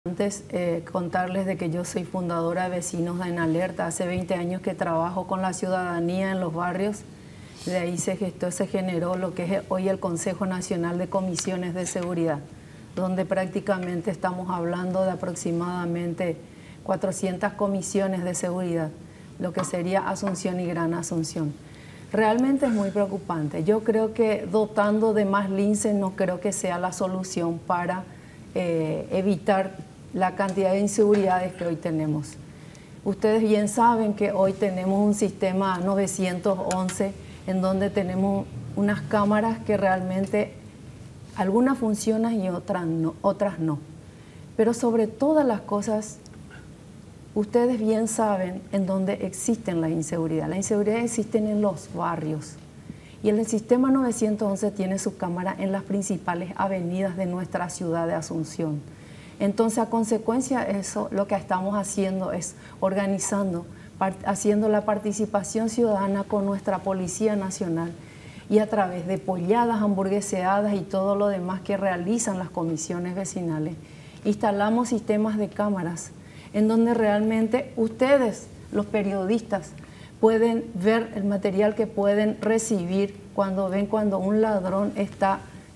Antes contarles de que yo soy fundadora de Vecinos en Alerta. Hace 20 años que trabajo con la ciudadanía en los barrios. De ahí se generó lo que es hoy el Consejo Nacional de Comisiones de Seguridad, donde prácticamente estamos hablando de aproximadamente 400 comisiones de seguridad, lo que sería Asunción y Gran Asunción. Realmente es muy preocupante. Yo creo que dotando de más linces no creo que sea la solución para evitar la cantidad de inseguridades que hoy tenemos. Ustedes bien saben que hoy tenemos un sistema 911 en donde tenemos unas cámaras que realmente algunas funcionan y otras no. Pero sobre todas las cosas, ustedes bien saben en dónde existen la inseguridad. La inseguridad existe en los barrios. Y el sistema 911 tiene su cámara en las principales avenidas de nuestra ciudad de Asunción. Entonces, a consecuencia de eso, lo que estamos haciendo es organizando, haciendo la participación ciudadana con nuestra Policía Nacional y a través de polladas, hamburgueseadas y todo lo demás que realizan las comisiones vecinales, instalamos sistemas de cámaras en donde realmente ustedes, los periodistas, pueden ver el material que pueden recibir cuando un ladrón está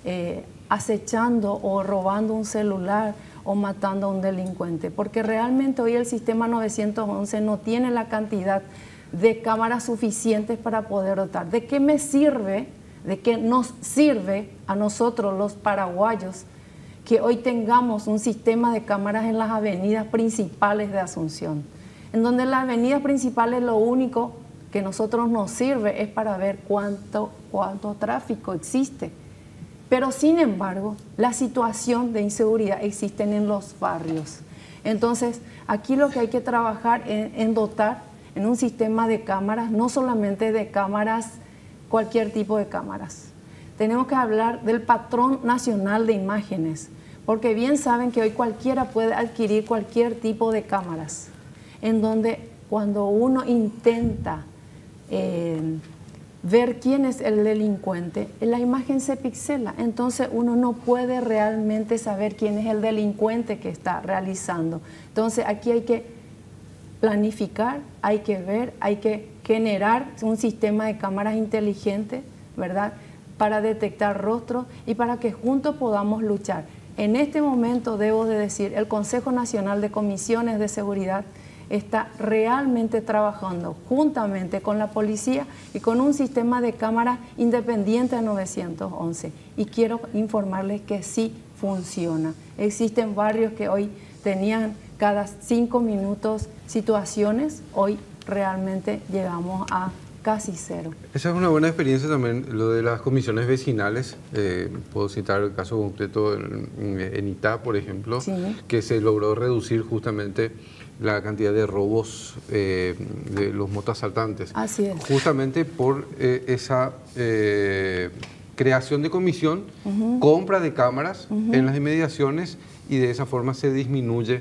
acechando o robando un celular o matando a un delincuente. Porque realmente hoy el sistema 911 no tiene la cantidad de cámaras suficientes para poder dotar. ¿De qué me sirve, de qué nos sirve a nosotros los paraguayos que hoy tengamos un sistema de cámaras en las avenidas principales de Asunción? En donde las avenidas principales lo único que a nosotros nos sirve es para ver cuánto tráfico existe. Pero sin embargo, la situación de inseguridad existe en los barrios. Entonces, aquí lo que hay que trabajar en dotar en un sistema de cámaras, no solamente de cámaras, cualquier tipo de cámaras. Tenemos que hablar del patrón nacional de imágenes, porque bien saben que hoy cualquiera puede adquirir cualquier tipo de cámaras, en donde cuando uno intenta ver quién es el delincuente, la imagen se pixela, entonces uno no puede realmente saber quién es el delincuente que está realizando. Entonces aquí hay que planificar, hay que ver, hay que generar un sistema de cámaras inteligentes, ¿verdad?, para detectar rostros y para que juntos podamos luchar. En este momento, debo de decir, el Consejo Nacional de Comisiones de Seguridad está realmente trabajando juntamente con la policía y con un sistema de cámaras independiente de 911. Y quiero informarles que sí funciona. Existen barrios que hoy tenían cada 5 minutos situaciones, hoy realmente llegamos a casi cero. Esa es una buena experiencia también, lo de las comisiones vecinales. Puedo citar el caso concreto en Itá, por ejemplo, sí, que se logró reducir justamente la cantidad de robos de los motoasaltantes. Así es. Justamente por esa creación de comisión, compra de cámaras en las inmediaciones, y de esa forma se disminuye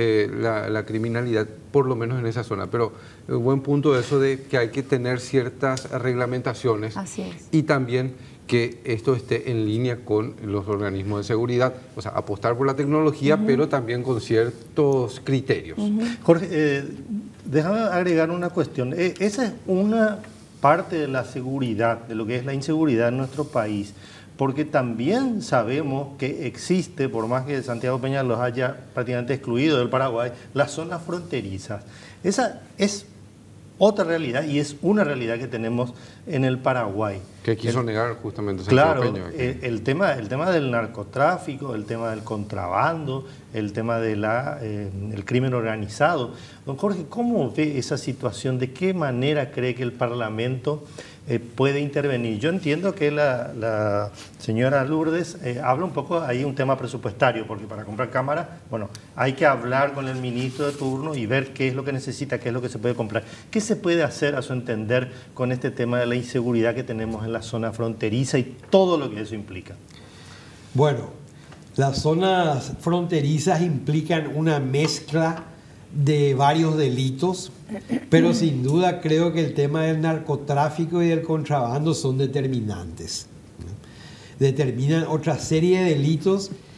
la criminalidad, por lo menos en esa zona. Pero un buen punto eso de que hay que tener ciertas reglamentaciones. Así es. Y también que esto esté en línea con los organismos de seguridad, o sea, apostar por la tecnología, pero también con ciertos criterios. Jorge, déjame agregar una cuestión. Esa es una parte de la seguridad, de lo que es la inseguridad en nuestro país, porque también sabemos que existe, por más que Santiago Peña los haya prácticamente excluido del Paraguay, las zonas fronterizas. Esa es otra realidad y es una realidad que tenemos en el Paraguay. Que quiso negar justamente Santiago Peña. Claro, el tema del narcotráfico, el tema del contrabando, el tema del crimen organizado. Don Jorge, ¿cómo ve esa situación? ¿De qué manera cree que el Parlamento puede intervenir? Yo entiendo que la señora Lourdes habla un poco ahí un tema presupuestario, porque para comprar cámaras, bueno, hay que hablar con el ministro de turno y ver qué es lo que necesita, qué es lo que se puede comprar. ¿Qué se puede hacer, a su entender, con este tema de la inseguridad que tenemos en la zona fronteriza y todo lo que eso implica? Bueno, las zonas fronterizas implican una mezcla de varios delitos, pero sin duda creo que el tema del narcotráfico y del contrabando son determinantes. Determinan otra serie de delitos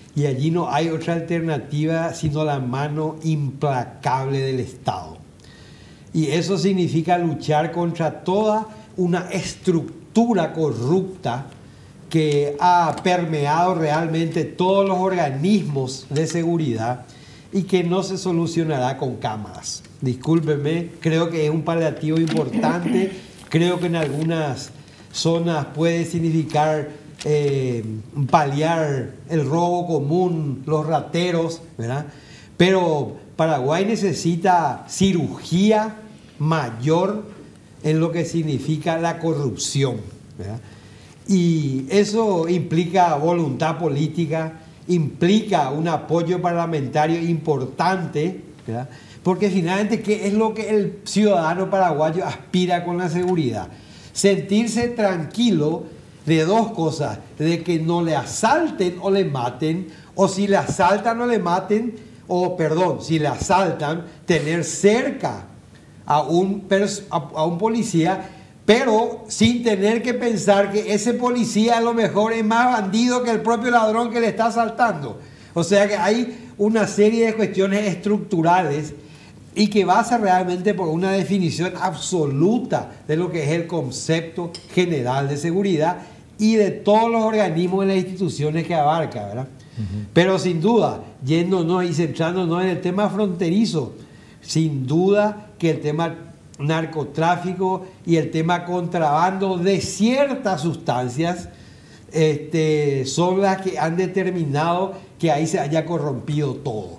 y allí no hay otra alternativa sino la mano implacable del Estado. Y eso significa luchar contra toda una estructura corrupta que ha permeado realmente todos los organismos de seguridad y que no se solucionará con cámaras. Discúlpeme, creo que es un paliativo importante, creo que en algunas zonas puede significar paliar el robo común, los rateros, ¿verdad? Pero Paraguay necesita cirugía mayor en lo que significa la corrupción, ¿verdad? Y eso implica voluntad política, implica un apoyo parlamentario importante, ¿verdad? Porque finalmente, ¿qué es lo que el ciudadano paraguayo aspira con la seguridad? Sentirse tranquilo de dos cosas, de que no le asalten o le maten, o si le asaltan o le maten, o perdón, si le asaltan, tener cerca a un policía, pero sin tener que pensar que ese policía a lo mejor es más bandido que el propio ladrón que le está asaltando. O sea que hay una serie de cuestiones estructurales y que pasa realmente por una definición absoluta de lo que es el concepto general de seguridad y de todos los organismos y las instituciones que abarca, ¿verdad? Pero sin duda, yéndonos y centrándonos en el tema fronterizo, sin duda que el tema narcotráfico y el tema contrabando de ciertas sustancias son las que han determinado que ahí se haya corrompido todo.